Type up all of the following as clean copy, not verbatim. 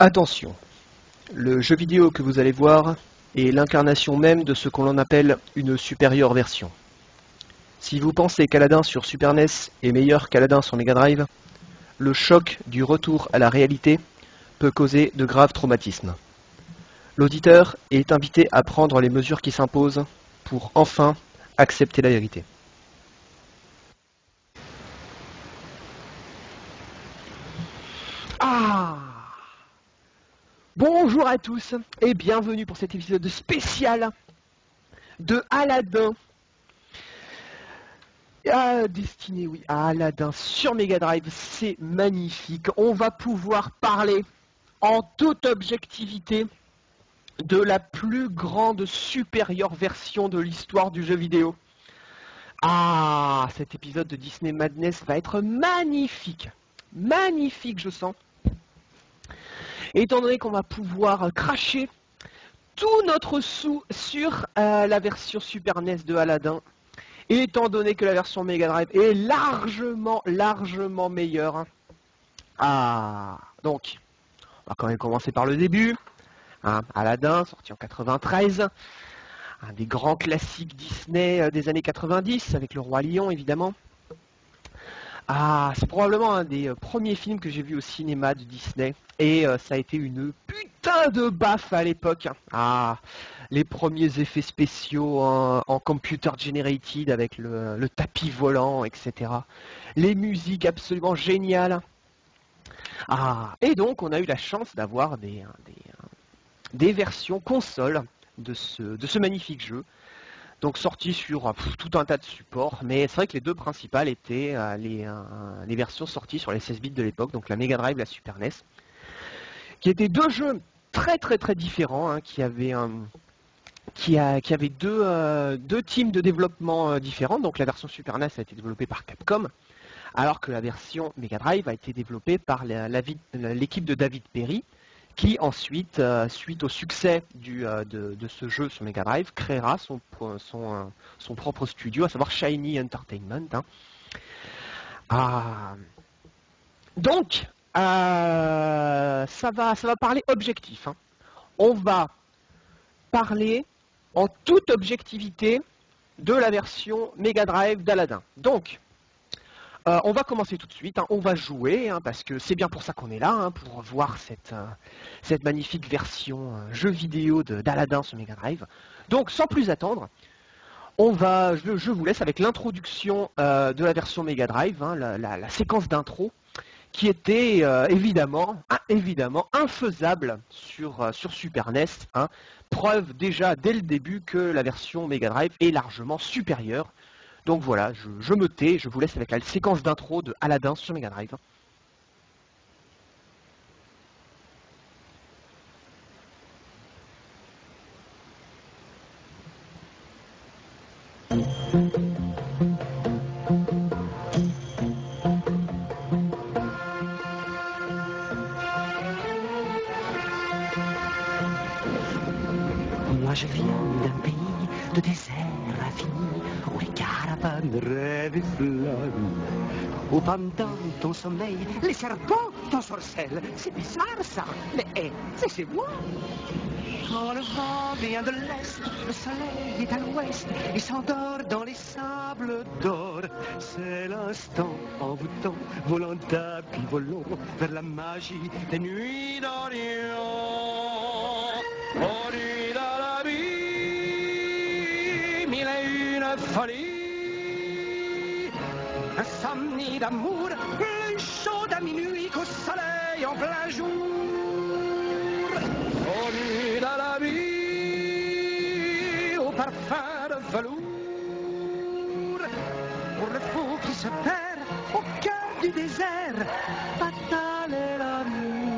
Attention, le jeu vidéo que vous allez voir est l'incarnation même de ce qu'on appelle une supérieure version. Si vous pensez qu'Aladdin sur Super NES est meilleur qu'Aladdin sur Mega Drive, le choc du retour à la réalité peut causer de graves traumatismes. L'auditeur est invité à prendre les mesures qui s'imposent pour enfin accepter la vérité. Bonjour à tous et bienvenue pour cet épisode spécial de Aladdin. Destiné, oui, à Aladdin sur Mega Drive, c'est magnifique. On va pouvoir parler en toute objectivité de la plus grande supérieure version de l'histoire du jeu vidéo. Cet épisode de Disney Madness va être magnifique. Magnifique, je sens. Étant donné qu'on va pouvoir cracher tout notre sou sur la version Super NES de Aladdin, étant donné que la version Mega Drive est largement meilleure. Donc, on va quand même commencer par le début. Aladdin, sorti en 93, un des grands classiques Disney des années 90, avec le Roi Lion, évidemment. C'est probablement un des premiers films que j'ai vu au cinéma de Disney, et ça a été une putain de baffe à l'époque. Les premiers effets spéciaux en computer generated avec le tapis volant, etc. Les musiques absolument géniales. Et donc on a eu la chance d'avoir des versions console de ce magnifique jeu. Donc sorti sur tout un tas de supports, mais c'est vrai que les deux principales étaient les versions sorties sur les 16 bits de l'époque, donc la Mega Drive et la Super NES, qui étaient deux jeux très différents, qui avaient deux teams de développement différents. Donc la version Super NES a été développée par Capcom, alors que la version Mega Drive a été développée par l'équipe de David Perry, qui ensuite, suite au succès de ce jeu sur Mega Drive, créera son propre studio, à savoir Shiny Entertainment. Donc, ça va parler objectif. On va parler en toute objectivité de la version Mega Drive d'Aladdin. Donc, on va commencer tout de suite, on va jouer, parce que c'est bien pour ça qu'on est là, pour voir cette magnifique version jeu vidéo d'Aladdin sur Mega Drive. Donc sans plus attendre, je vous laisse avec l'introduction de la version Mega Drive, la séquence d'intro, qui était évidemment infaisable sur Super NES. Preuve déjà dès le début que la version Mega Drive est largement supérieure. Donc voilà, je me tais, je vous laisse avec la séquence d'intro de Aladdin sur Mega Drive. Moi je viens d'un pays de désert infini, où les caravanes rêvent et flânent, où pendant ton sommeil, les serpents t'ensorcellent. C'est bizarre ça, mais c'est chez moi. Quand le vent vient de l'est, le soleil est à l'ouest et s'endort dans les sables d'or. C'est l'instant envoûtant, volant tapis volant vers la magie des nuits d'Orient. Nuit dans la vie, mille et une folie, insomnie d'amour, plus chaude à minuit qu'au soleil en plein jour. Nuit dans la vie, au parfum de velours, pour le fou qui se perd au cœur du désert, fatal est l'amour.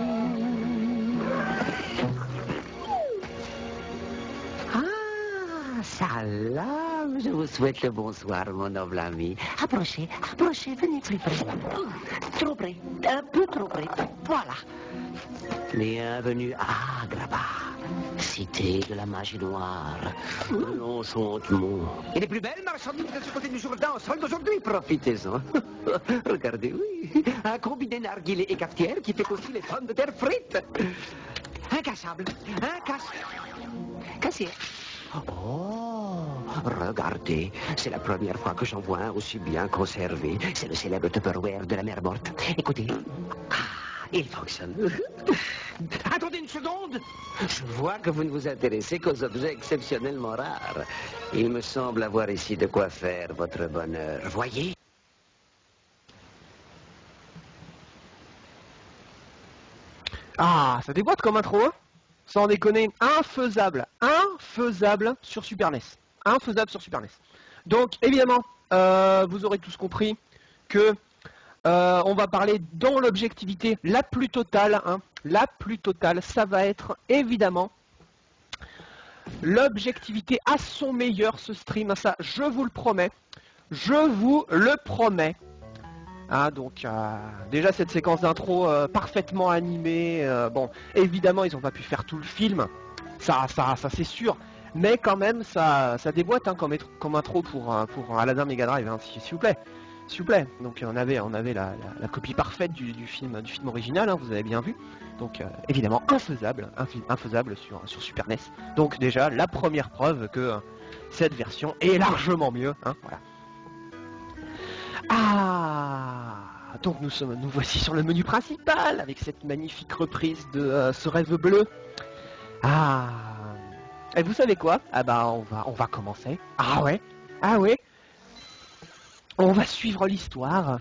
Salam, je vous souhaite le bonsoir, mon noble ami. Approchez, venez plus près. Trop près, un peu trop près. Voilà. Bienvenue à Agrabah, cité de la magie noire. L'enchantement. Et les plus belles marchandises de ce côté du Jourdain en solde aujourd'hui, profitez-en. Regardez, oui, un combiné narguilé et cafetière qui fait aussi les pommes de terre frites. Incassable, cassé. Oh, regardez, c'est la première fois que j'en vois un aussi bien conservé. C'est le célèbre Tupperware de la mer morte. Écoutez, il fonctionne. Attendez une seconde. Je vois que vous ne vous intéressez qu'aux objets exceptionnellement rares. Il me semble avoir ici de quoi faire votre bonheur. Voyez? Ah, ça déboîte comme intro, hein. Sans déconner, infaisable sur Super NES. Infaisable sur Super NES. Donc, évidemment, vous aurez tous compris que on va parler dans l'objectivité la plus totale. Hein. La plus totale, ça va être évidemment l'objectivité à son meilleur, ce stream. Ça, je vous le promets. Je vous le promets. Hein, donc déjà cette séquence d'intro parfaitement animée, bon évidemment ils n'ont pas pu faire tout le film, ça c'est sûr, mais quand même ça déboîte hein, comme intro pour Aladdin Mega Drive, hein, s'il vous plaît, donc on avait la copie parfaite du film original, hein, vous avez bien vu, donc évidemment infaisable sur Super NES, donc déjà la première preuve que cette version est largement mieux, hein, voilà. Ah, donc nous voici sur le menu principal avec cette magnifique reprise de ce rêve bleu. Ah, et vous savez quoi? Ah bah on va commencer. Ah ouais, on va suivre l'histoire.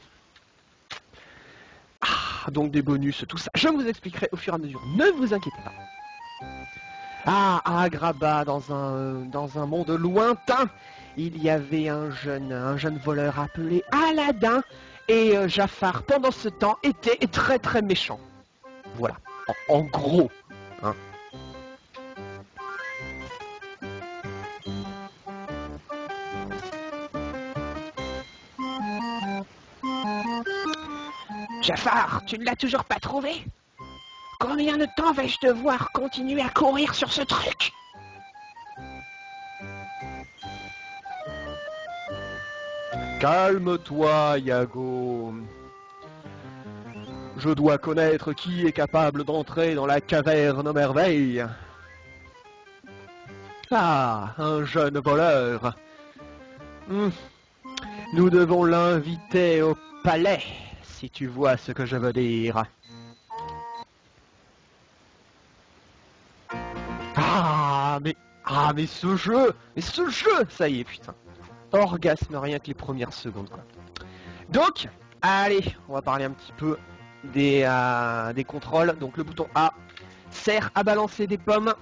Ah, donc des bonus, tout ça. Je vous expliquerai au fur et à mesure. Ne vous inquiétez pas. Ah, à Agrabah, dans un monde lointain, il y avait un jeune voleur appelé Aladdin, et Jafar, pendant ce temps, était très très méchant. Voilà, en gros. Hein. Jafar, tu ne l'as toujours pas trouvé? Combien de temps vais-je devoir continuer à courir sur ce truc? Calme-toi, Iago. Je dois connaître qui est capable d'entrer dans la caverne aux merveilles. Ah, un jeune voleur. Nous devons l'inviter au palais, si tu vois ce que je veux dire. Mais ce jeu, ça y est, putain. Orgasme rien que les premières secondes, quoi. Donc, allez, on va parler un petit peu des contrôles. Donc le bouton A sert à balancer des pommes.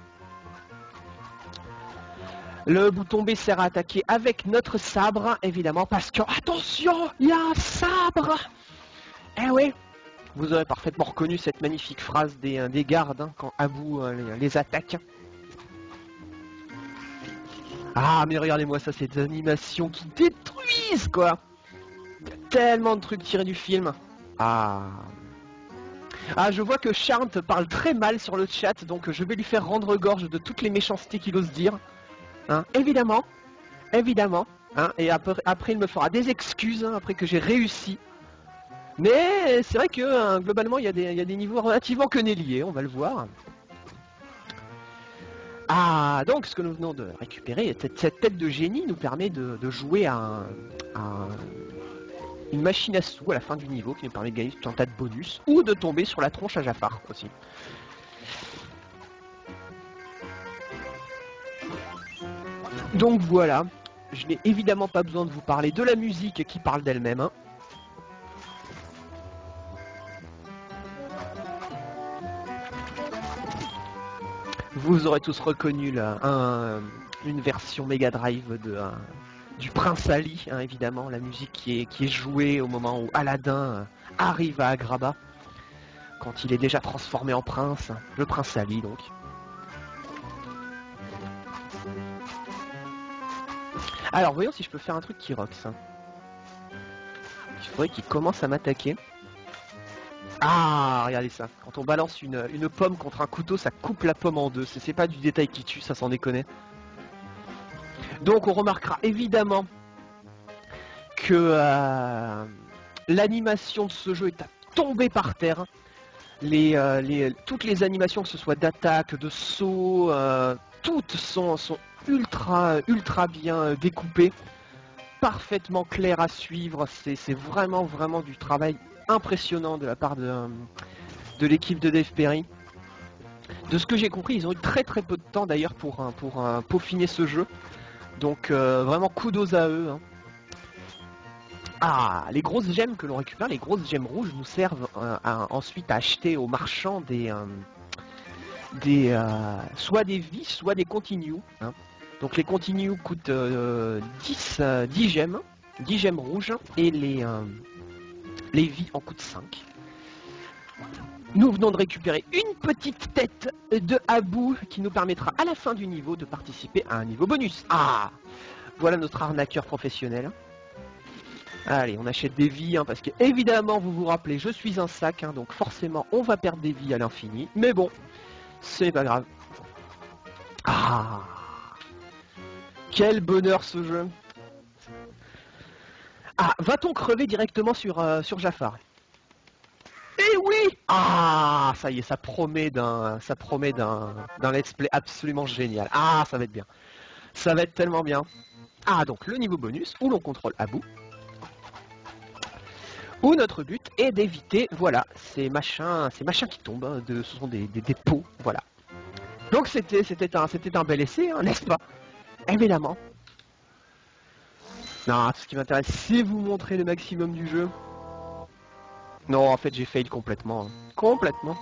Le bouton B sert à attaquer avec notre sabre, évidemment, parce que, attention, il y a un sabre. Eh oui, vous aurez parfaitement reconnu cette magnifique phrase des gardes, hein, quand Abu les attaque. Ah, mais regardez-moi ça, ces animations qui détruisent, quoi. Il y a tellement de trucs tirés du film. Ah, je vois que Charnt parle très mal sur le chat, donc je vais lui faire rendre gorge de toutes les méchancetés qu'il ose dire. Hein, évidemment. Hein, et après, il me fera des excuses, hein, après que j'ai réussi. Mais c'est vrai que, hein, globalement, il y a des niveaux relativement quenelliers, on va le voir. Ah, donc ce que nous venons de récupérer, cette tête de génie nous permet de jouer à une machine à sous à la fin du niveau qui nous permet de gagner tout un tas de bonus ou de tomber sur la tronche à Jafar aussi. Donc voilà, je n'ai évidemment pas besoin de vous parler de la musique qui parle d'elle-même. Hein. Vous aurez tous reconnu là, une version Mega Drive du Prince Ali, hein, évidemment, la musique qui est jouée au moment où Aladdin arrive à Agrabah, quand il est déjà transformé en prince, le Prince Ali donc. Alors voyons si je peux faire un truc qui rock ça. Il faudrait qu'il commence à m'attaquer. Ah, regardez ça. Quand on balance une pomme contre un couteau, ça coupe la pomme en deux. C'est pas du détail qui tue, ça sans déconner. Donc on remarquera évidemment que l'animation de ce jeu est à tomber par terre. Toutes les animations, que ce soit d'attaque, de saut, toutes sont ultra bien découpées, parfaitement claires à suivre. C'est vraiment du travail impressionnant de la part de l'équipe de Dave Perry. De ce que j'ai compris, ils ont eu très peu de temps d'ailleurs pour peaufiner ce jeu. Donc vraiment kudos à eux. Hein. Ah, les grosses gemmes que l'on récupère, les grosses gemmes rouges nous servent ensuite à acheter aux marchands soit des vies, soit des continues. Hein. Donc les continues coûtent 10 gemmes, 10 gemmes rouges, et les vies en coûtent 5. Nous venons de récupérer une petite tête de Abu qui nous permettra à la fin du niveau de participer à un niveau bonus. Ah, voilà notre arnaqueur professionnel. Allez, on achète des vies, hein, parce que évidemment, vous vous rappelez, je suis un sac, hein, donc forcément, on va perdre des vies à l'infini. Mais bon, ce n'est pas grave. Ah, quel bonheur ce jeu. Ah, va-t-on crever directement sur Jafar? Eh oui! Ah, ça y est, ça promet d'un let's play absolument génial. Ah, ça va être bien. Ça va être tellement bien. Ah, donc le niveau bonus, où l'on contrôle Abu. Où notre but est d'éviter, voilà, ces machins qui tombent, hein, ce sont des pots, voilà. Donc c'était un bel essai, hein, n'est-ce pas? Évidemment. Non, tout ce qui m'intéresse, c'est vous montrer le maximum du jeu. Non, en fait, j'ai fail complètement. Hein. Complètement.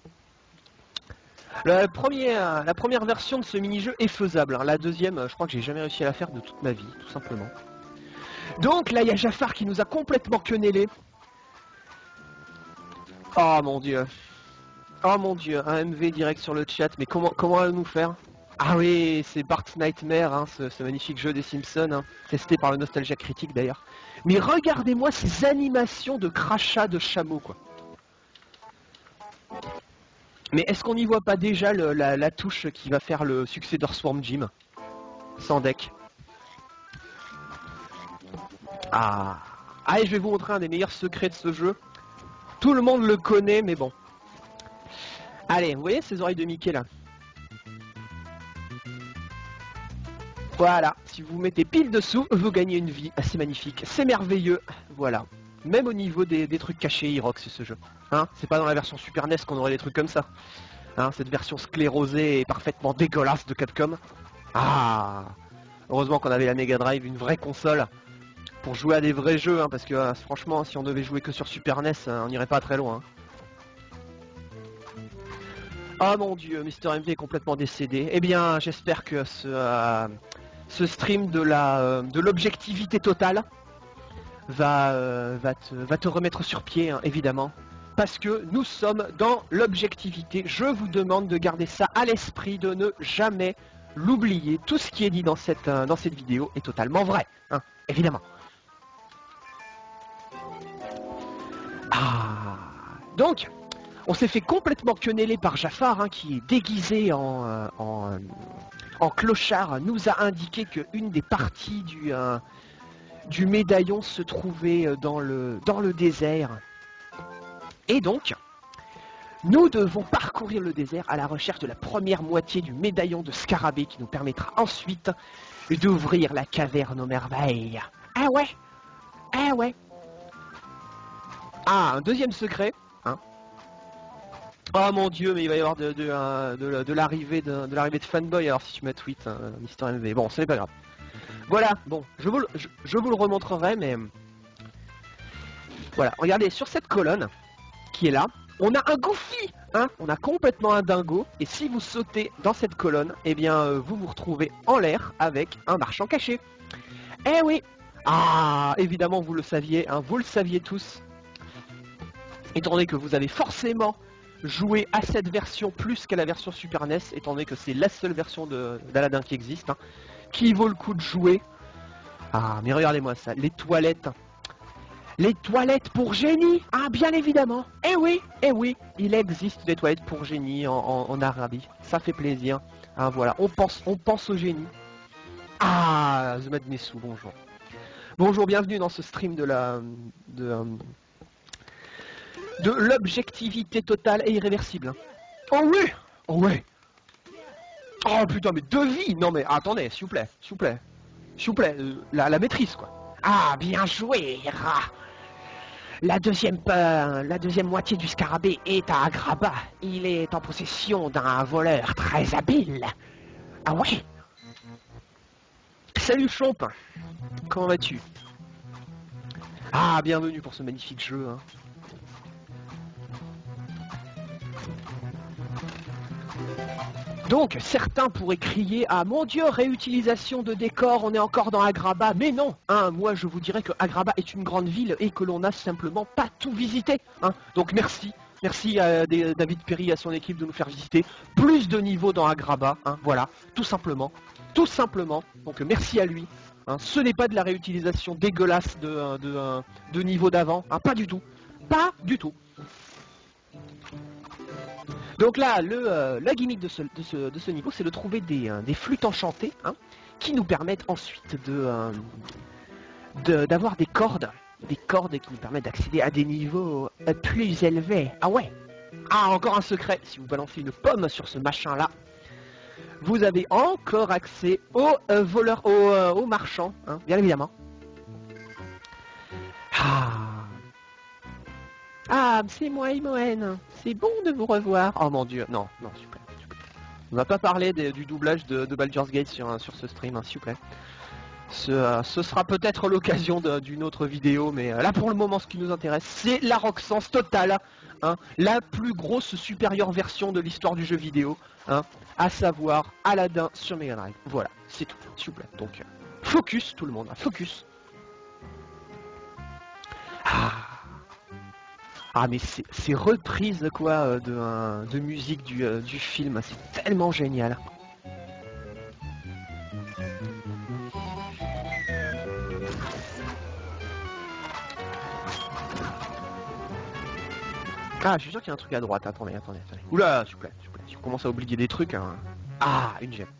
La première version de ce mini-jeu est faisable. Hein. La deuxième, je crois que j'ai jamais réussi à la faire de toute ma vie, tout simplement. Donc là, il y a Jafar qui nous a complètement quenellé. Oh mon dieu. Oh mon dieu, un MV direct sur le chat, mais comment allons-nous faire? Ah oui, c'est Bart's Nightmare, hein, ce magnifique jeu des Simpsons, hein, testé par le Nostalgia Critique d'ailleurs. Mais regardez-moi ces animations de crachat de chameau, quoi. Mais est-ce qu'on n'y voit pas déjà la touche qui va faire le succès d'Earthworm Jim? Sans deck. Ah. Allez, je vais vous montrer un des meilleurs secrets de ce jeu. Tout le monde le connaît, mais bon. Allez, vous voyez ces oreilles de Mickey là? Voilà, si vous mettez pile dessous, vous gagnez une vie. Ah, c'est magnifique, c'est merveilleux. Voilà. Même au niveau des trucs cachés, il rock ce jeu. Hein, c'est pas dans la version Super NES qu'on aurait des trucs comme ça. Hein, cette version sclérosée et parfaitement dégueulasse de Capcom. Ah, heureusement qu'on avait la Mega Drive, une vraie console, pour jouer à des vrais jeux, hein, parce que franchement, si on devait jouer que sur Super NES, on n'irait pas très loin. Hein. Oh mon dieu, Mister MV est complètement décédé. Eh bien, j'espère que ce stream de l'objectivité totale va te remettre sur pied, hein, évidemment. Parce que nous sommes dans l'objectivité. Je vous demande de garder ça à l'esprit, de ne jamais l'oublier. Tout ce qui est dit dans cette vidéo est totalement vrai, hein, évidemment. Ah, donc, on s'est fait complètement quenneller par Jafar, hein, qui est déguisé en clochard, nous a indiqué qu'une des parties du médaillon se trouvait dans le désert. Et donc, nous devons parcourir le désert à la recherche de la première moitié du médaillon de Scarabée qui nous permettra ensuite d'ouvrir la caverne aux merveilles. Ah ouais? Ah ouais? Ah, un deuxième secret, hein. Oh mon dieu, mais il va y avoir de l'arrivée de Fanboy, alors si tu m'as tweet, hein, Mister MV. Bon, ce n'est pas grave. Voilà, bon, je vous le remontrerai, mais... Voilà, regardez, sur cette colonne, qui est là, on a un Goofy, hein, on a complètement un dingo, et si vous sautez dans cette colonne, eh bien, vous vous retrouvez en l'air avec un marchand caché. Eh oui. Ah, évidemment, vous le saviez, hein, vous le saviez tous. Étant donné que vous avez forcément joué à cette version plus qu'à la version Super NES, étant donné que c'est la seule version d'Aladin qui existe, hein, qui vaut le coup de jouer. Ah, mais regardez-moi ça, les toilettes, Les toilettes pour génie, ah bien évidemment. Eh oui, il existe des toilettes pour génie en Arabie. Ça fait plaisir. Hein, voilà, on pense au génie. Ah, The Mad Messou, bonjour. Bonjour, bienvenue dans ce stream de l'objectivité totale et irréversible. Oh oui, oh oui. Oh putain, mais deux vies. Non mais attendez, s'il vous plaît, la maîtrise quoi. Ah, bien joué, rat. La deuxième moitié du scarabée est à Agrabah. Il est en possession d'un voleur très habile. Ah ouais. Salut Chomp. Comment vas-tu? Ah, bienvenue pour ce magnifique jeu. Hein. Donc, certains pourraient crier « Ah mon Dieu, réutilisation de décors, on est encore dans Agrabah !» Mais non, hein, moi je vous dirais que Agrabah est une grande ville et que l'on n'a simplement pas tout visité. Hein. Donc merci à David Perry et à son équipe de nous faire visiter plus de niveaux dans Agrabah. Hein, voilà, tout simplement. Donc merci à lui. Hein. Ce n'est pas de la réutilisation dégueulasse de niveau d'avant. Hein, pas du tout. Pas du tout. Donc là, la gimmick de ce niveau, c'est de trouver des flûtes enchantées, hein, qui nous permettent ensuite d'avoir des cordes qui nous permettent d'accéder à des niveaux plus élevés. Ah ouais. Ah, encore un secret, si vous balancez une pomme sur ce machin-là, vous avez encore accès aux voleurs, aux marchands, hein, bien évidemment. Ah, c'est moi, Imoen. C'est bon de vous revoir. Oh mon dieu, non, s'il vous plaît. On va pas parler du doublage de Baldur's Gate sur ce stream, hein, s'il vous plaît. Ce sera peut-être l'occasion d'une autre vidéo, mais là pour le moment, ce qui nous intéresse, c'est la Roxanne totale, hein, la plus grosse supérieure version de l'histoire du jeu vidéo, hein, à savoir Aladdin sur Mega Drive. Voilà, c'est tout, s'il vous plaît. Donc, focus tout le monde, focus. Ah mais ces reprises quoi de musique du film, c'est tellement génial. Ah, je suis sûr qu'il y a un truc à droite, attendez. Oula, s'il vous plaît, si vous commencez à oublier des trucs, hein. Ah, une gemme.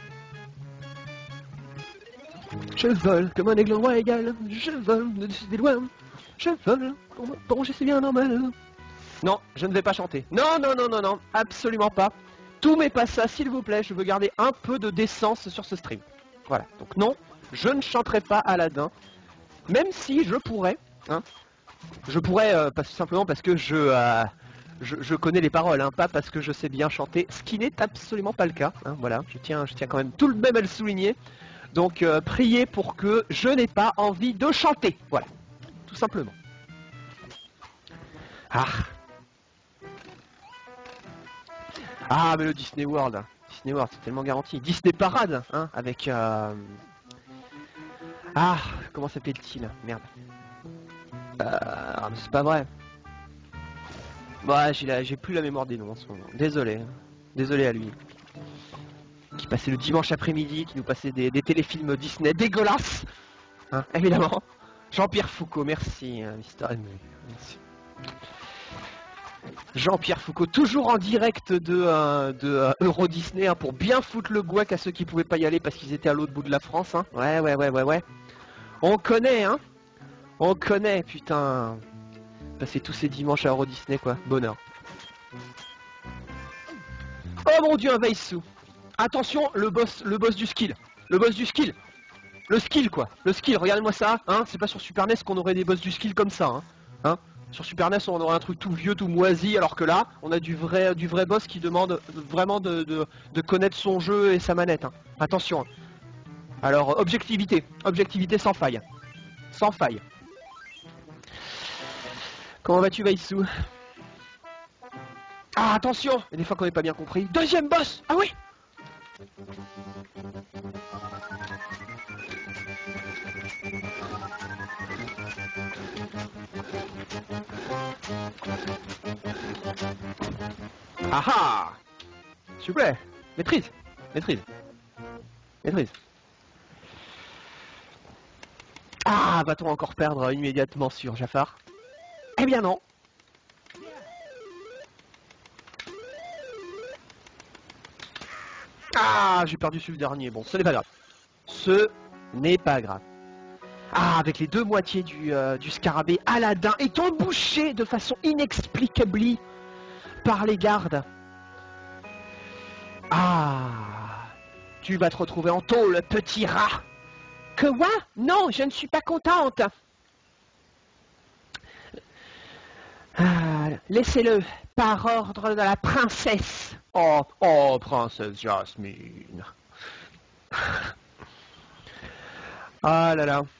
Je vole comme un aigle roi égal, je vole de-dessus des loin. Je vole pour manger c'est bien normal. Non, je ne vais pas chanter. Non, absolument pas. Tout mais pas ça, s'il vous plaît. Je veux garder un peu de décence sur ce stream. Voilà, donc non, je ne chanterai pas Aladdin. Même si je pourrais, hein. Je pourrais, simplement parce que je connais les paroles, hein, pas parce que je sais bien chanter, ce qui n'est absolument pas le cas. Hein, voilà, je tiens quand même tout de même à le souligner. Donc, priez pour que je n'ai pas envie de chanter. Voilà. Tout simplement. Ah, mais le Disney World, c'est tellement garanti. Disney Parade, hein, avec... Ah, comment s'appelle-t-il? Merde. C'est pas vrai. Bah, j'ai plus la mémoire des noms en ce moment. Désolé. Désolé à lui. Qui passait le dimanche après-midi, qui nous passait des téléfilms Disney dégueulasses. Hein, évidemment. Jean-Pierre Foucault, merci, Mister M. Merci. Jean-Pierre Foucault, toujours en direct de Euro Disney, hein, pour bien foutre le gouac à ceux qui pouvaient pas y aller parce qu'ils étaient à l'autre bout de la France. Hein. Ouais. On connaît, hein. On connaît, putain. Passer tous ces dimanches à Euro Disney, quoi. Bonheur. Oh mon dieu, un Veisu. Attention, le boss du skill. Le skill, quoi. Le skill, regardez-moi ça. Hein. C'est pas sur Super NES qu'on aurait des boss du skill comme ça. Hein. Sur Super NES, on aurait un truc tout vieux, tout moisi, alors que là, on a du vrai boss qui demande vraiment de connaître son jeu et sa manette. Hein. Attention. Alors, objectivité sans faille. Sans faille. Comment vas-tu, Veisu? Ah, attention! Il y a des fois qu'on n'est pas bien compris. Deuxième boss! Ah oui! Ah ah! S'il vous plaît! Maîtrise! Ah, Ah, va-t-on encore perdre immédiatement sur Jafar? Eh bien non. Ah, j'ai perdu sur le dernier. Bon, ce n'est pas grave. Ce n'est pas grave. Ah, avec les deux moitiés du scarabée, Aladdin est embouché de façon inexplicable par les gardes. Ah, tu vas te retrouver en tôle, petit rat. Que quoi? Non, je ne suis pas contente. Ah, laissez-le, par ordre de la princesse. Oh, oh, princesse Jasmine. Ah là là.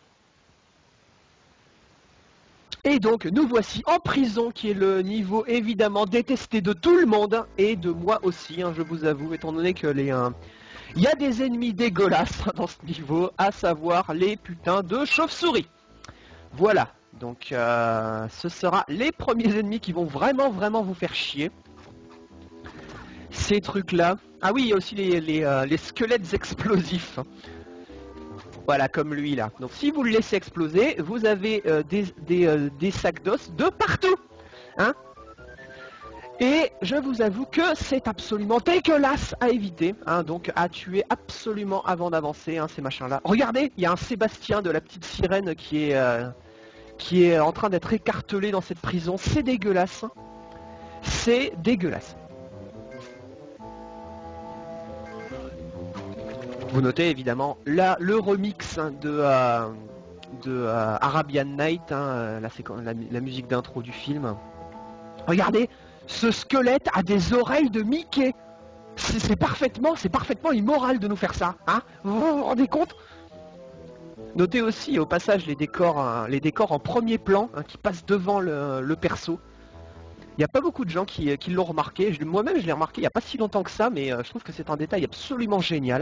Et donc, nous voici en prison, qui est le niveau évidemment détesté de tout le monde, et de moi aussi, hein, je vous avoue, étant donné que il y a des ennemis dégueulasses dans ce niveau, à savoir les putains de chauves-souris. Voilà, donc ce sera les premiers ennemis qui vont vraiment vous faire chier. Ces trucs-là. Ah oui, il y a aussi les squelettes explosifs. Voilà, comme lui là. Donc si vous le laissez exploser, vous avez des sacs d'os de partout. Hein? Et je vous avoue que c'est absolument dégueulasse à éviter. Hein, donc à tuer absolument avant d'avancer, hein, ces machins-là. Regardez, il y a un Sébastien de la petite sirène qui est en train d'être écartelé dans cette prison. C'est dégueulasse. C'est dégueulasse. Vous notez évidemment là le remix de Arabian Night, hein, la musique d'intro du film. Regardez, ce squelette a des oreilles de Mickey. C'est parfaitement immoral de nous faire ça. Hein, vous vous rendez compte? Notez aussi au passage les décors en premier plan, hein, qui passent devant le perso. Il n'y a pas beaucoup de gens qui l'ont remarqué. Moi-même je l'ai remarqué il n'y a pas si longtemps que ça, mais je trouve que c'est un détail absolument génial.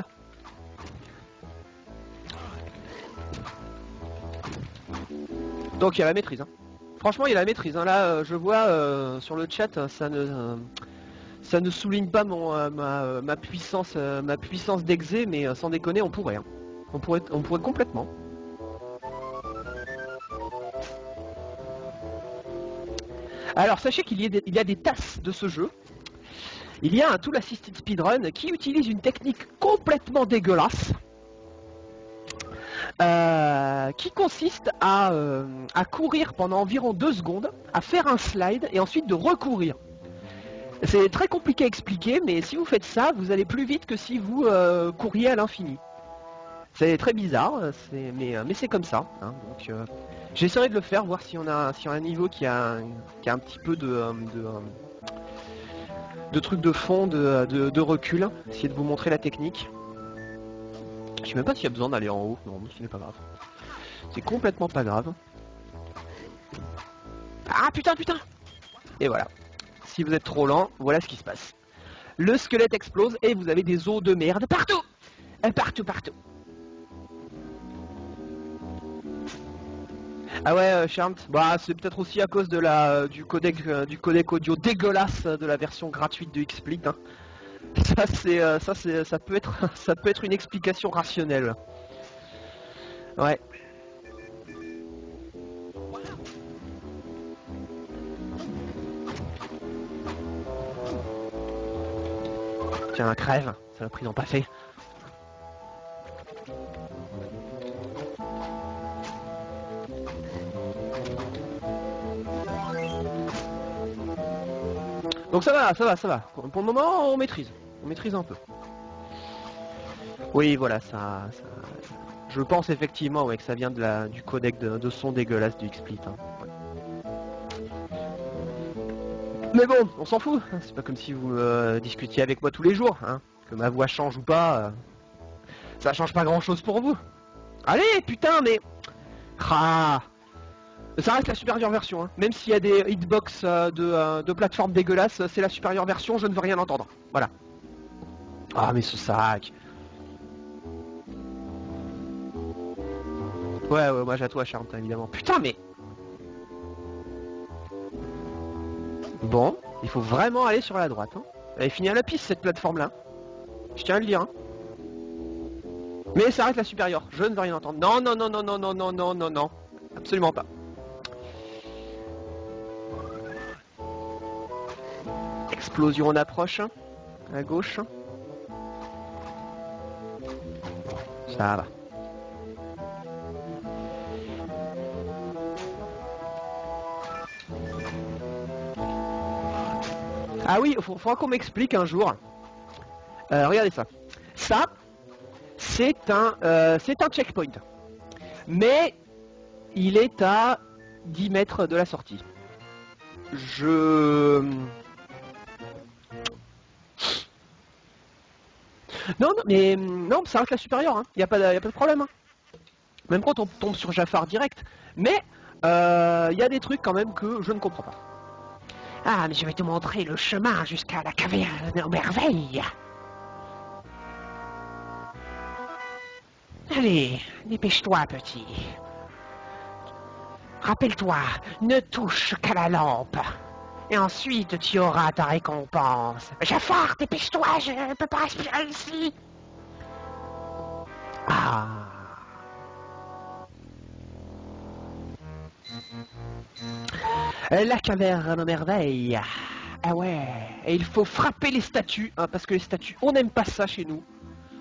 Donc il y a la maîtrise. Hein. Franchement, il y a la maîtrise. Hein. Là, je vois sur le chat, ça ne souligne pas ma puissance d'exé, mais sans déconner, on pourrait. Hein. On pourrait complètement. Alors, sachez qu'il y a des tasses de ce jeu. Il y a un Tool Assisted Speedrun qui utilise une technique complètement dégueulasse. Qui consiste à courir pendant environ 2 secondes, à faire un slide et ensuite de recourir. C'est très compliqué à expliquer, mais si vous faites ça, vous allez plus vite que si vous couriez à l'infini. C'est très bizarre, mais c'est comme ça. Hein, donc j'essaierai de le faire, voir si on a un niveau qui a un petit peu de trucs de fond, de recul. Essayer de vous montrer la technique. Je sais même pas s'il y a besoin d'aller en haut, non, mais ce n'est pas grave. C'est complètement pas grave. Ah putain! Et voilà. Si vous êtes trop lent, voilà ce qui se passe. Le squelette explose et vous avez des os de merde partout! Partout! Ah ouais, Charmt, bah c'est peut-être aussi à cause de du codec audio dégueulasse de la version gratuite de XSplit. Hein. Ça peut être une explication rationnelle. Ouais. Tiens, crève, ça l'a pris dans pas fait. Donc ça va. Pour le moment, on maîtrise. On maîtrise un peu. Oui, voilà, ça je pense effectivement ouais, que ça vient du codec de son dégueulasse du XSplit. Hein. Mais bon, on s'en fout. C'est pas comme si vous discutiez avec moi tous les jours. Hein. Que ma voix change ou pas, ça change pas grand-chose pour vous. Allez, putain, mais... Ah, ça reste la supérieure version. Hein. Même s'il y a des hitbox de plateforme dégueulasses, c'est la supérieure version, je ne veux rien entendre. Voilà. Ah, mais ce sac. Ouais, moi j'ai à toi, Charme, évidemment. Putain, mais... Bon, il faut vraiment aller sur la droite. Hein. Elle est finie à la piste, cette plateforme-là. Je tiens à le dire. Hein. Mais ça arrête la supérieure, je ne veux rien entendre. Non, non, non, non, non, non, non, non, non, non. Absolument pas. Explosion en approche. À gauche. Ça va. Ah oui, il faudra qu'on m'explique un jour. Regardez ça. Ça, c'est un checkpoint. Mais il est à 10 mètres de la sortie. Non, non, mais non, ça reste la supérieure, il n'y a pas de problème. Même quand on tombe sur Jafar direct. Mais il y a des trucs quand même que je ne comprends pas. Ah, mais je vais te montrer le chemin jusqu'à la caverne aux merveilles. Allez, dépêche-toi, petit. Rappelle-toi, ne touche qu'à la lampe. Et ensuite, tu auras ta récompense. Jafar, dépêche-toi, je ne peux pas respirer ici. Ah. La caverne aux merveilles. Ah ouais. Et il faut frapper les statues, parce que les statues, on n'aime pas ça chez nous.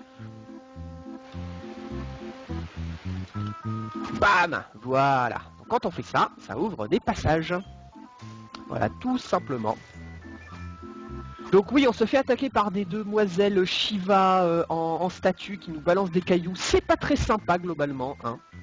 Bam. Voilà. Donc, quand on fait ça, ça ouvre des passages. Voilà, tout simplement. Donc oui, on se fait attaquer par des demoiselles Shiva en statue qui nous balancent des cailloux. C'est pas très sympa globalement,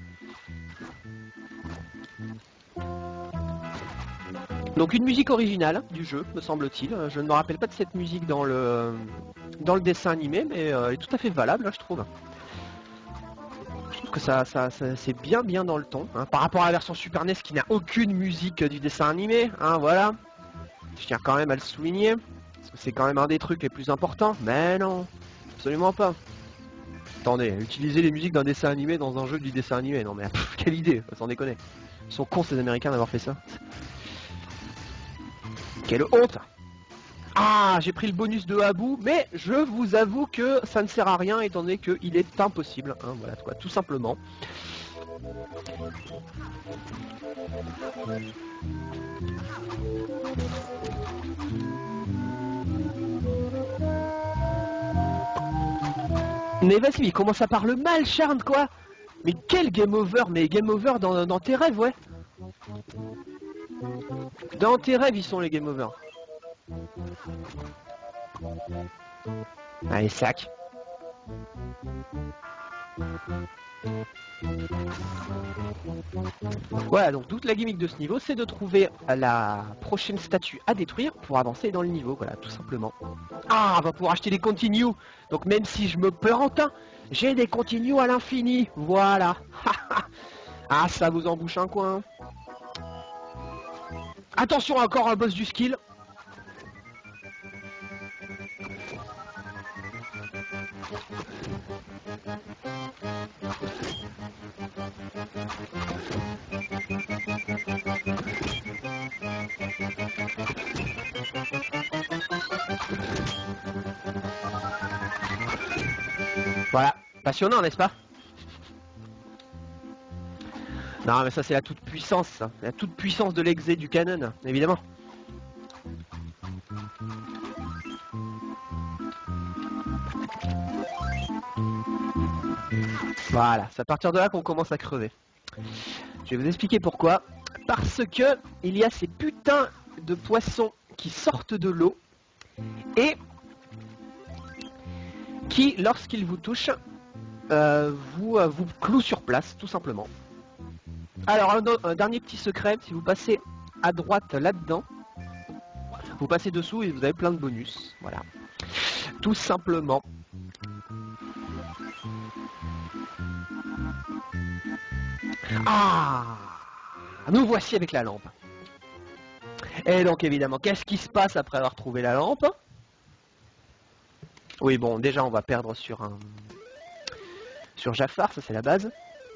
Donc une musique originale du jeu, me semble-t-il. Je ne me rappelle pas de cette musique dans le dessin animé, mais elle est tout à fait valable, je trouve. Je trouve que ça c'est bien dans le ton, par rapport à la version Super NES qui n'a aucune musique du dessin animé, voilà. Je tiens quand même à le souligner, parce que c'est quand même un des trucs les plus importants. Mais non, absolument pas. Attendez, utiliser les musiques d'un dessin animé dans un jeu du dessin animé, non mais quelle idée, sans déconner. Ils sont cons ces Américains d'avoir fait ça. Quelle honte! Ah, j'ai pris le bonus de Habou, mais je vous avoue que ça ne sert à rien étant donné qu'il est impossible. Voilà quoi, tout simplement. Mais vas-y, il commence à parler mal, Charne, quoi! Mais quel game over! Mais game over dans tes rêves, ouais! Dans tes rêves, ils sont les game over. Allez, sac. Voilà, donc toute la gimmick de ce niveau, c'est de trouver la prochaine statue à détruire pour avancer dans le niveau, voilà, tout simplement. Ah, on va pouvoir acheter des continues. Donc même si je me plante, j'ai des continues à l'infini, voilà. Ah, ça vous embouche un coin. Attention, encore un boss du skill. Voilà, passionnant, n'est-ce pas? Non, mais ça c'est la toute puissance, ça. La toute puissance de l'exé du canon, évidemment. Voilà, c'est à partir de là qu'on commence à crever. Je vais vous expliquer pourquoi. Parce que il y a ces putains de poissons qui sortent de l'eau et qui, lorsqu'ils vous touchent, vous clouent sur place, tout simplement. Alors, un dernier petit secret, si vous passez à droite là-dedans, vous passez dessous et vous avez plein de bonus. Voilà. Tout simplement. Ah! Nous voici avec la lampe. Et donc, évidemment, qu'est-ce qui se passe après avoir trouvé la lampe? Oui, bon, déjà, on va perdre sur Jafar, ça c'est la base.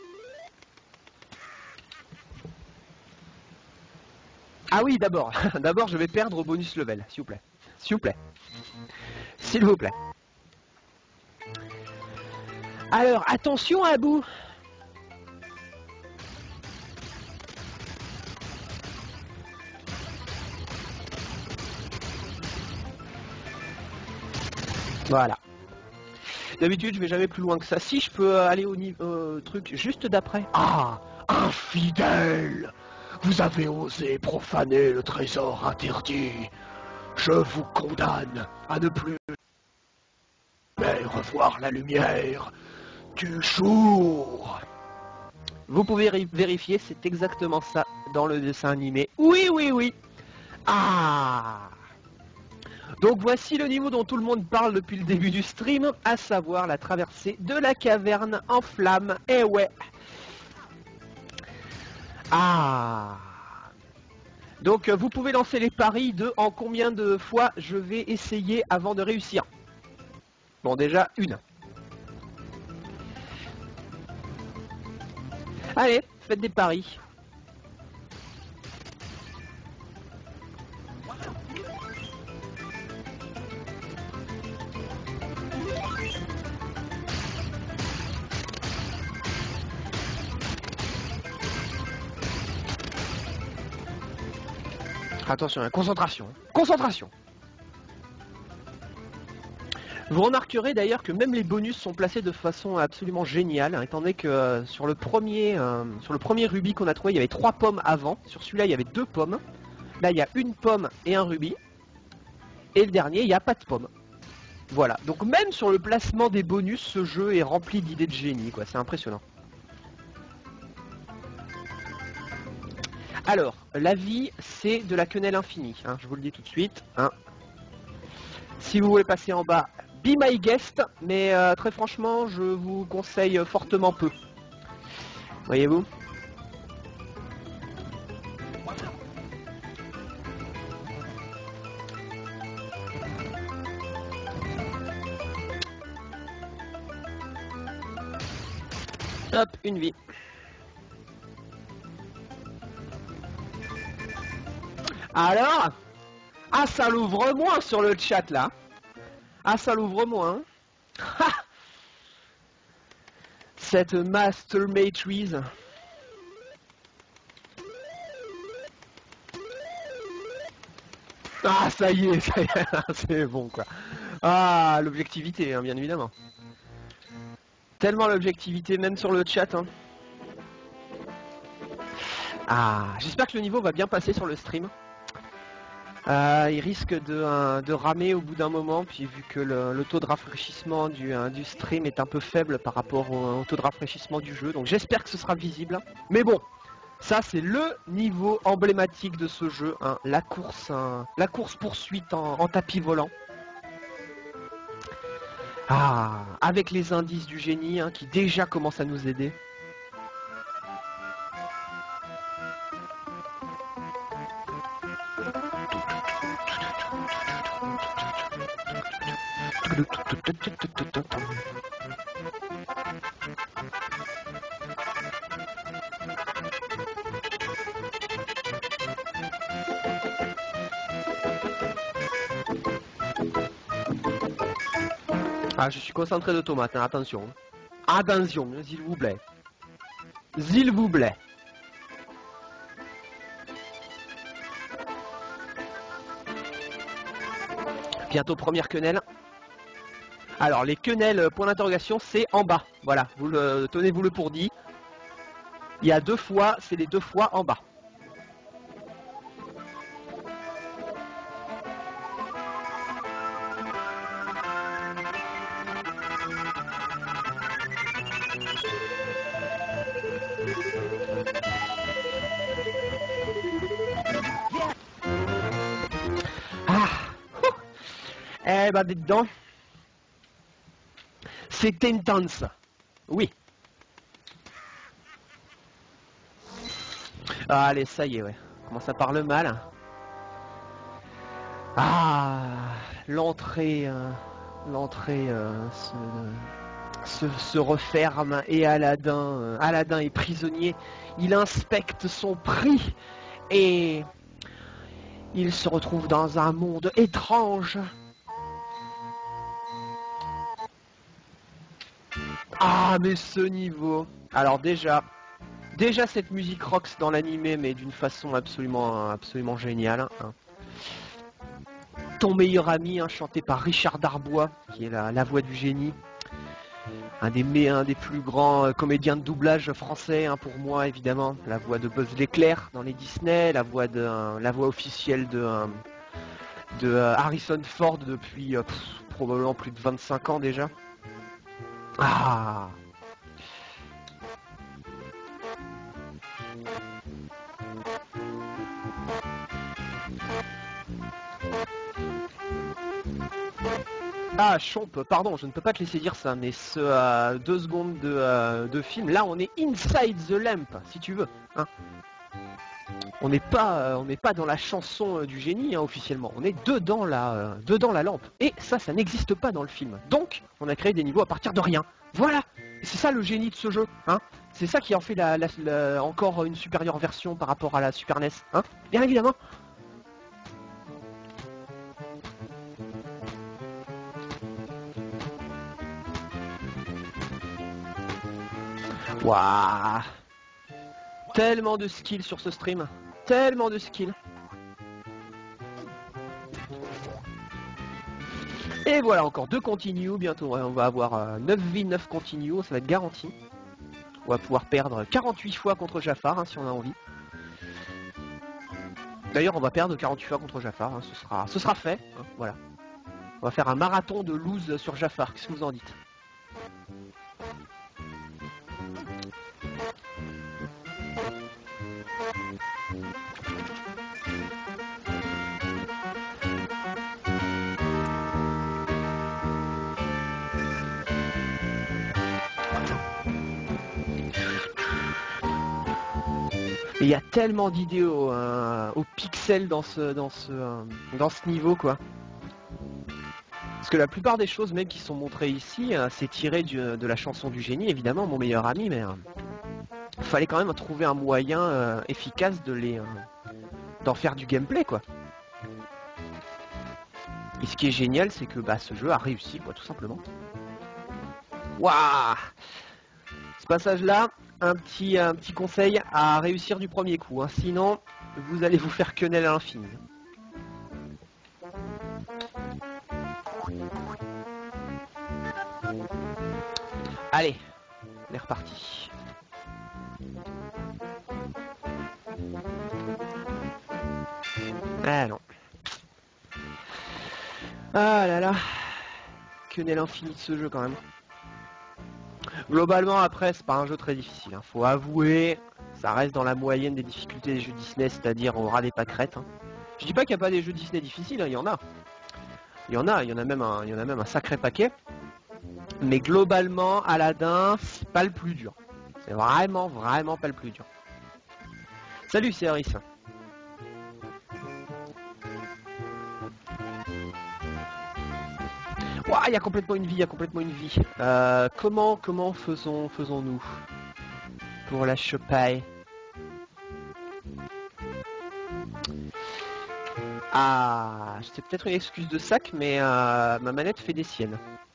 Ah oui, d'abord, d'abord je vais perdre au bonus level, s'il vous plaît. S'il vous plaît. S'il vous plaît. Alors, attention à bout. Voilà. D'habitude, je vais jamais plus loin que ça. Si, je peux aller au truc juste d'après. Ah, infidèle! Vous avez osé profaner le trésor interdit. Je vous condamne à ne plus jamais revoir la lumière du jour. Vous pouvez vérifier, c'est exactement ça dans le dessin animé. Oui, oui, oui. Ah! Donc voici le niveau dont tout le monde parle depuis le début du stream, à savoir la traversée de la caverne en flammes. Eh ouais. Ah. Donc vous pouvez lancer les paris de en combien de fois je vais essayer avant de réussir. Bon, déjà une. Allez, faites des paris. Attention, hein, concentration. Concentration. Vous remarquerez d'ailleurs que même les bonus sont placés de façon absolument géniale, hein, étant donné que sur le premier rubis qu'on a trouvé, il y avait 3 pommes avant. Sur celui-là, il y avait 2 pommes. Là, il y a une pomme et un rubis. Et le dernier, il n'y a pas de pomme. Voilà. Donc même sur le placement des bonus, ce jeu est rempli d'idées de génie, quoi. C'est impressionnant. Alors, la vie, c'est de la quenelle infinie, hein, je vous le dis tout de suite. Hein. Si vous voulez passer en bas, be my guest, mais très franchement, je vous conseille fortement peu. Voyez-vous? Hop, une vie. Alors? Ah, ça l'ouvre moins sur le chat, là. Ah, ça l'ouvre moins. Hein. Cette Master Matrix. Ah, ça y est, c'est bon, quoi. Ah, l'objectivité, hein, bien évidemment. Tellement l'objectivité, même sur le chat. Hein. Ah, j'espère que le niveau va bien passer sur le stream. Il risque de ramer au bout d'un moment, puis vu que le taux de rafraîchissement du stream est un peu faible par rapport au taux de rafraîchissement du jeu, donc j'espère que ce sera visible. Mais bon, ça c'est le niveau emblématique de ce jeu, hein, la course poursuite en tapis volant. Ah, avec les indices du génie, hein, qui déjà commencent à nous aider. Ah, je suis concentré de tomates, hein, attention. Attention, s'il vous plaît. S'il vous plaît. Bientôt première quenelle. Alors les quenelles, point d'interrogation, c'est en bas. Voilà, tenez-vous-le pour dit. Il y a 2 fois, c'est les 2 fois en bas. Ah. Eh ben dites donc. C'est intense. Oui. Ah, allez, ça y est, ouais. Comment ça parle mal. Ah, l'entrée se referme et Aladdin est prisonnier. Il inspecte son prix et il se retrouve dans un monde étrange. Ah, mais ce niveau. Alors déjà cette musique rocks dans l'animé, mais d'une façon absolument géniale. Hein. Ton meilleur ami, hein, chanté par Richard Darbois, qui est la voix du génie. Un des plus grands comédiens de doublage français, hein, pour moi évidemment. La voix de Buzz l'éclair dans les Disney, la voix officielle de Harrison Ford depuis probablement plus de 25 ans déjà. Ah. Ah, Chomp, pardon, je ne peux pas te laisser dire ça, mais ce 2 secondes de film, là on est inside the lamp, si tu veux. Hein. On n'est pas dans la chanson du génie, hein, officiellement. On est dedans la lampe. Et ça n'existe pas dans le film. Donc, on a créé des niveaux à partir de rien. Voilà. C'est ça le génie de ce jeu. Hein. C'est ça qui en fait encore une supérieure version par rapport à la Super NES. Hein. Bien évidemment. Waouh. Tellement de skill sur ce stream. Tellement de skill. Et voilà, encore 2 continue. Bientôt, on va avoir 9v9 continue. Ça va être garanti. On va pouvoir perdre 48 fois contre Jafar, hein, si on a envie. D'ailleurs, on va perdre 48 fois contre Jafar. Hein, ce sera fait. Hein, voilà. On va faire un marathon de lose sur Jafar. Qu'est-ce que vous en dites ? Il y a tellement d'idées au pixel dans ce niveau, quoi. Parce que la plupart des choses même qui sont montrées ici, c'est tiré de la chanson du génie, évidemment, mon meilleur ami, mais fallait quand même trouver un moyen efficace d'en faire du gameplay, quoi. Et ce qui est génial, c'est que ce jeu a réussi, quoi, tout simplement. Waouh! Ce passage-là, un petit conseil à réussir du premier coup, hein. Sinon vous allez vous faire quenelle à l'infini. Allez, on est reparti. Ah non. Ah là là. Quenelle infinie de ce jeu quand même. Globalement, après, c'est pas un jeu très difficile. Hein. Faut avouer, ça reste dans la moyenne des difficultés des jeux Disney, c'est-à-dire on aura des pâquerettes. Hein. Je dis pas qu'il n'y a pas des jeux Disney difficiles, hein, il y en a. Il y en a même un sacré paquet. Mais globalement, Aladdin, c'est pas le plus dur. C'est vraiment pas le plus dur. Salut, c'est Harris. Ouah, il y a complètement une vie, comment faisons-nous pour la choper? Ah, c'est peut-être une excuse de sac, mais ma manette fait des siennes.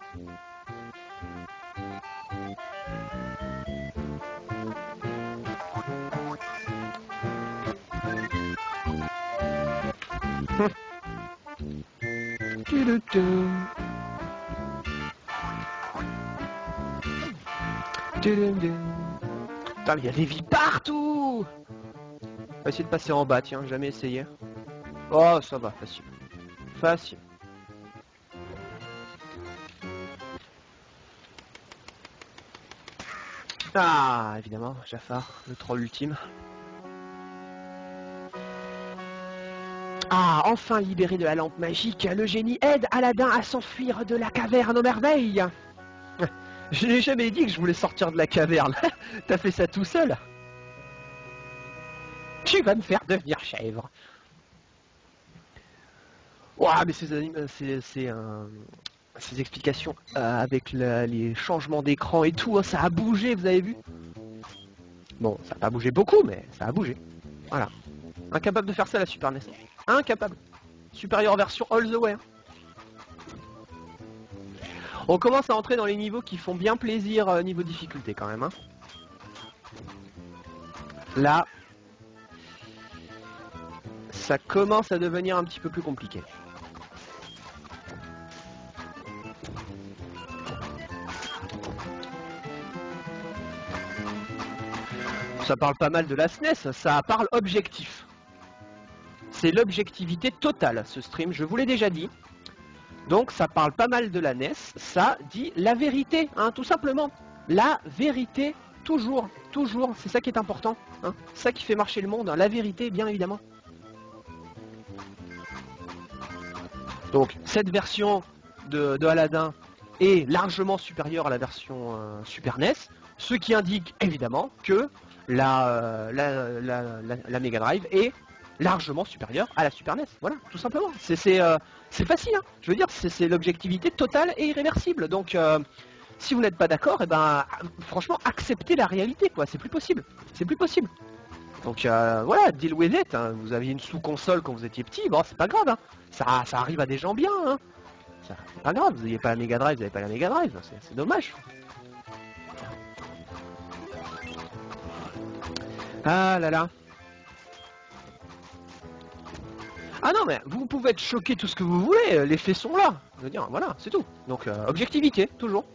Putain, mais il y a des vies partout! On va essayer de passer en bas, tiens, jamais essayé. Oh, ça va, facile. Facile. Ah, évidemment, Jafar, le troll ultime. Ah, enfin libéré de la lampe magique, le génie aide Aladdin à s'enfuir de la caverne aux merveilles. Je n'ai jamais dit que je voulais sortir de la caverne. T'as fait ça tout seul. Tu vas me faire devenir chèvre. Ouah, mais ces explications avec les changements d'écran et tout, hein, ça a bougé, vous avez vu? Bon, ça n'a pas bougé beaucoup, mais ça a bougé. Voilà. Incapable de faire ça la Super NES. Incapable. Supérieure version all the way. On commence à entrer dans les niveaux qui font bien plaisir niveau difficulté quand même. Hein. Là, ça commence à devenir un petit peu plus compliqué. Ça parle pas mal de la SNES, ça parle objectif. C'est l'objectivité totale, ce stream, je vous l'ai déjà dit. Donc ça parle pas mal de la NES, ça dit la vérité, hein, tout simplement. La vérité, toujours, toujours, c'est ça qui est important. Hein. C'est ça qui fait marcher le monde, hein. La vérité, bien évidemment. Donc cette version de Aladdin est largement supérieure à la version Super NES, ce qui indique évidemment que la Mega Drive est largement supérieure à la Super NES. Voilà, tout simplement. C'est facile, hein. Je veux dire, c'est l'objectivité totale et irréversible. Donc, si vous n'êtes pas d'accord, eh ben, franchement, acceptez la réalité, quoi. C'est plus possible. C'est plus possible. Donc, voilà, deal with it. Hein. Vous aviez une sous-console quand vous étiez petit, bon, c'est pas grave. Hein. Ça arrive à des gens bien. Hein. C'est pas grave. Vous n'avez pas la Mega Drive, vous n'avez pas la Mega Drive. C'est dommage. Ah là là. Ah non mais vous pouvez être choqué tout ce que vous voulez, les faits sont là. Je veux dire, voilà, c'est tout. Donc objectivité, toujours.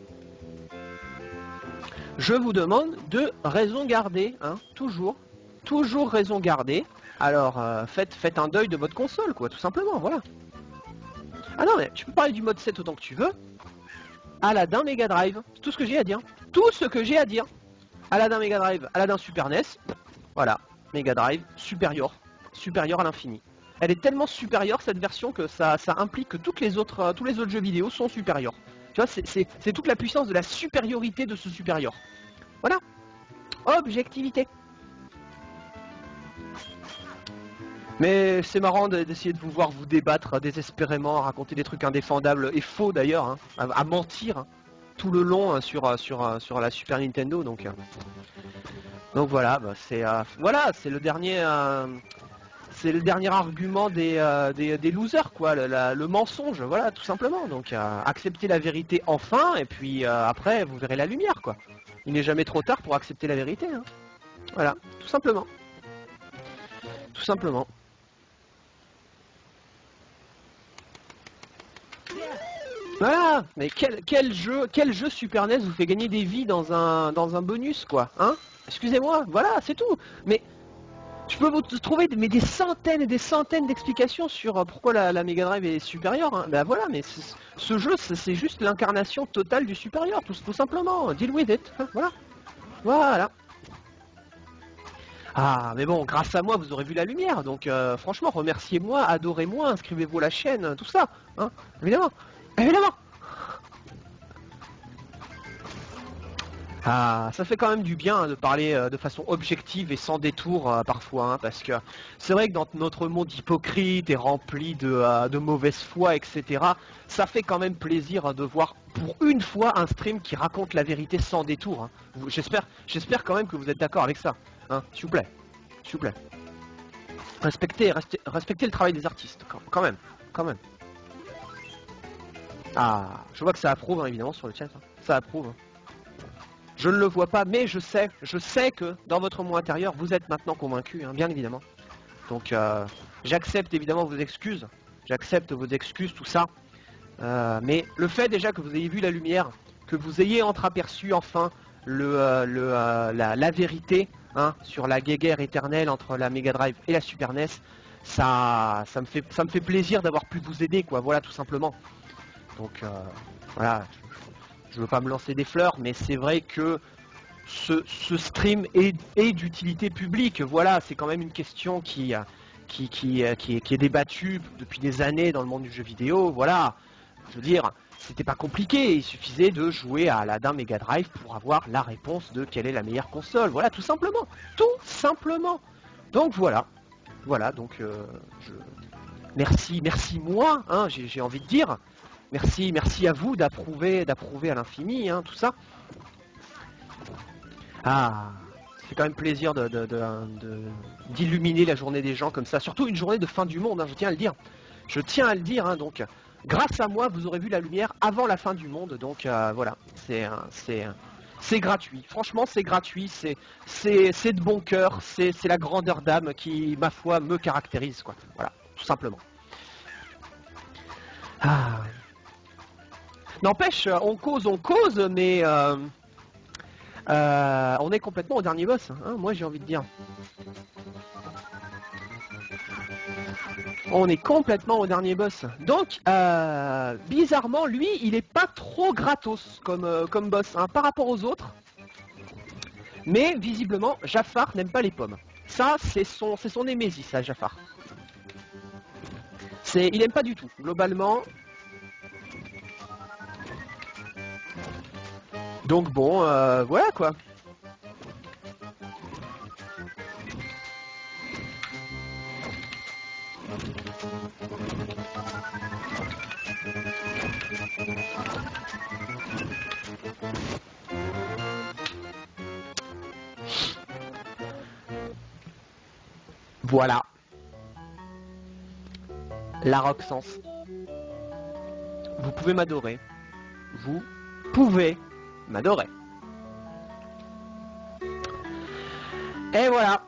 Je vous demande de raison garder, hein, toujours. Toujours raison garder. Alors faites un deuil de votre console, quoi, tout simplement, voilà. Ah non mais tu peux parler du mode 7 autant que tu veux. Aladdin Mega Drive, c'est tout ce que j'ai à dire. Tout ce que j'ai à dire. Aladdin Mega Drive, Aladdin Super NES, voilà, Mega Drive, supérieur à l'infini. Elle est tellement supérieure cette version que ça implique que tous les autres jeux vidéo sont supérieurs. Tu vois, c'est toute la puissance de la supériorité de ce supérieur. Voilà, objectivité. Mais c'est marrant d'essayer de vous voir vous débattre désespérément, raconter des trucs indéfendables et faux d'ailleurs, hein, à mentir. Hein. Tout le long sur la Super Nintendo, donc voilà, bah, c'est le dernier argument des losers, quoi, le mensonge, voilà, tout simplement. Donc acceptez la vérité enfin, et puis après vous verrez la lumière, quoi. Il n'est jamais trop tard pour accepter la vérité, hein. Voilà, tout simplement, tout simplement. Voilà, mais quel jeu Super NES vous fait gagner des vies dans un bonus, quoi, hein? Excusez-moi, voilà, c'est tout. Mais je peux vous trouver des centaines et des centaines d'explications sur pourquoi la Mega Drive est supérieure, hein. Ben voilà, mais ce jeu, c'est juste l'incarnation totale du supérieur, tout simplement. Deal with it, hein, voilà. Voilà. Ah, mais bon, grâce à moi, vous aurez vu la lumière, donc franchement, remerciez-moi, adorez-moi, inscrivez-vous à la chaîne, tout ça, hein, évidemment. Évidemment. Ah, ça fait quand même du bien, hein, de parler de façon objective et sans détour parfois, hein, parce que c'est vrai que dans notre monde hypocrite et rempli de mauvaise foi, etc., ça fait quand même plaisir de voir pour une fois un stream qui raconte la vérité sans détour. Hein. J'espère quand même que vous êtes d'accord avec ça, hein, s'il vous plaît, s'il vous plaît. Respectez le travail des artistes, quand même, quand même. Ah, je vois que ça approuve, hein, évidemment, sur le chat. Hein. Ça approuve. Hein. Je ne le vois pas, mais je sais que dans votre moi intérieur, vous êtes maintenant convaincu, hein, bien évidemment. Donc, j'accepte évidemment vos excuses. J'accepte vos excuses, tout ça. Mais le fait déjà que vous ayez vu la lumière, que vous ayez entreaperçu enfin la vérité, hein, sur la guéguerre éternelle entre la Mega Drive et la Super NES, ça me fait plaisir d'avoir pu vous aider, quoi. Voilà, tout simplement. Donc voilà, je veux pas me lancer des fleurs, mais c'est vrai que ce stream est d'utilité publique. Voilà, c'est quand même une question qui est débattue depuis des années dans le monde du jeu vidéo. Voilà, je veux dire, c'était pas compliqué, il suffisait de jouer à Aladdin Mega Drive pour avoir la réponse de quelle est la meilleure console. Voilà, tout simplement, tout simplement. Donc voilà, donc merci moi, hein, j'ai envie de dire. Merci à vous d'approuver à l'infini, hein, tout ça. Ah, c'est quand même plaisir d'illuminer la journée des gens comme ça. Surtout une journée de fin du monde, hein, je tiens à le dire. Je tiens à le dire, hein, donc grâce à moi, vous aurez vu la lumière avant la fin du monde. Donc voilà, c'est gratuit. Franchement, c'est gratuit. C'est de bon cœur. C'est la grandeur d'âme qui, ma foi, me caractérise, quoi. Voilà, tout simplement. Ah. N'empêche, on cause, mais on est complètement au dernier boss, hein, moi j'ai envie de dire. On est complètement au dernier boss. Donc, bizarrement, lui, il est pas trop gratos comme boss, hein, par rapport aux autres. Mais, visiblement, Jafar n'aime pas les pommes. Ça, c'est son némésis, ça, Jafar. Il aime pas du tout, globalement. Donc bon, voilà quoi. Voilà. La Roxance. Vous pouvez m'adorer. Vous pouvez m'adorer. Et voilà.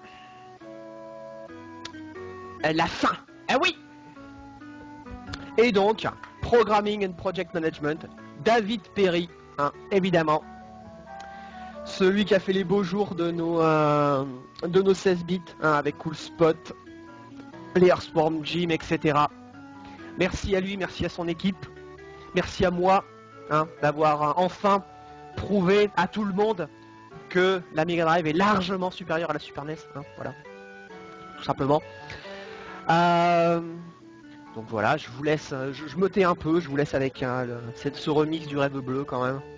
La fin. Ah oui. Et donc, Programming and Project Management, David Perry, hein, évidemment. Celui qui a fait les beaux jours de nos 16 bits, hein, avec Cool Spot, les Earthworm Jim, etc. Merci à lui, merci à son équipe. Merci à moi, hein, d'avoir enfin prouvé à tout le monde que la Mega Drive est largement supérieure à la Super NES, hein, voilà, tout simplement. Donc voilà, je vous laisse, je me tais un peu, je vous laisse avec ce remix du Rêve Bleu quand même.